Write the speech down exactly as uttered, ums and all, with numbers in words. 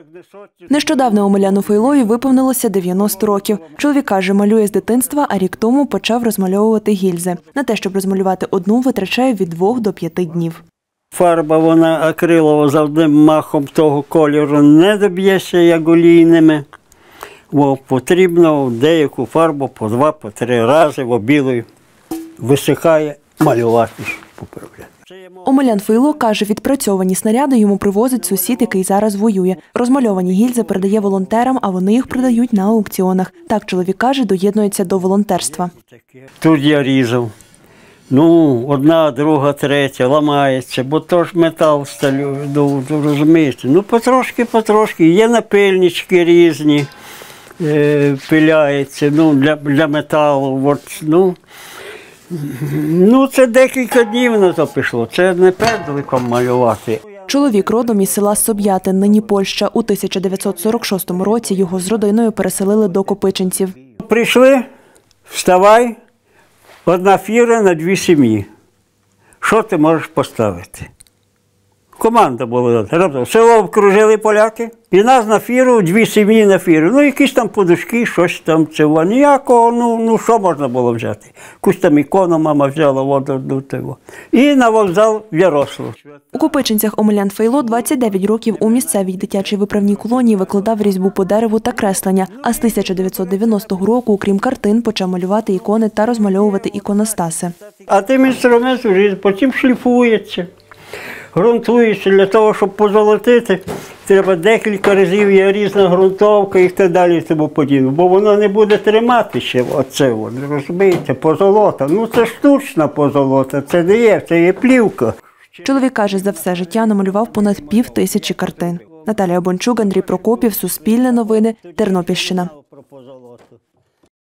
Нещодавно Омеляну Фейлові виповнилося дев'яносто років. Чоловік каже, малює з дитинства, а рік тому почав розмальовувати гільзи. На те, щоб розмалювати одну, витрачає від двох до п'яти днів. Фарба, вона акрилова, за одним махом того кольору не доб'єшся, як олійними. О, потрібно деяку фарбу по два, по три рази в білою висихає, малювати, поправляти. Омелян Фейло каже, відпрацьовані снаряди йому привозить сусід, який зараз воює. Розмальовані гільзи передає волонтерам, а вони їх продають на аукціонах. Так, чоловік каже, доєднується до волонтерства. Тут я різав. Ну, одна, друга, третя, ламається, бо то ж метал сталю, розумієте. Ну, потрошки, потрошки. Є напильнички різні, е, пиляються, ну, для, для металу. От, ну, ну, це декілька днів на то пішло, це не пензликом малювати. Чоловік родом із села Соб'ятин, нині Польща. У тисяча дев'ятсот сорок шостому році його з родиною переселили до Копичинців. Прийшли, вставай, одна фіра на дві сім'ї. Що ти можеш поставити? Команда була. Село обкружили поляки, і нас на фіру, дві сім'ї на фіру. Ну, якісь там подушки, щось там, цього. Ніякого, ну, ну що можна було взяти? Якусь там ікону мама взяла, воду до того. І на вокзал в Ярослав. У Копичинцях Омелян Фейло двадцять дев'ять років у місцевій дитячій виправній колонії викладав різьбу по дереву та креслення. А з тисяча дев'ятсот дев'яностого року, окрім картин, почав малювати ікони та розмальовувати іконостаси. А тим інструмент вже потім шліфується. Грунтується для того, щоб позолотити, треба декілька разів, є різна ґрунтовка і так далі, і тому подібне. Бо воно не буде тримати ще оце, от, розумієте, позолота. Ну це штучна позолота, це не є, це є плівка. Чоловік каже, за все життя намалював понад пів тисячі картин. Наталія Бончук, Андрій Прокопів, Суспільне новини, Тернопільщина.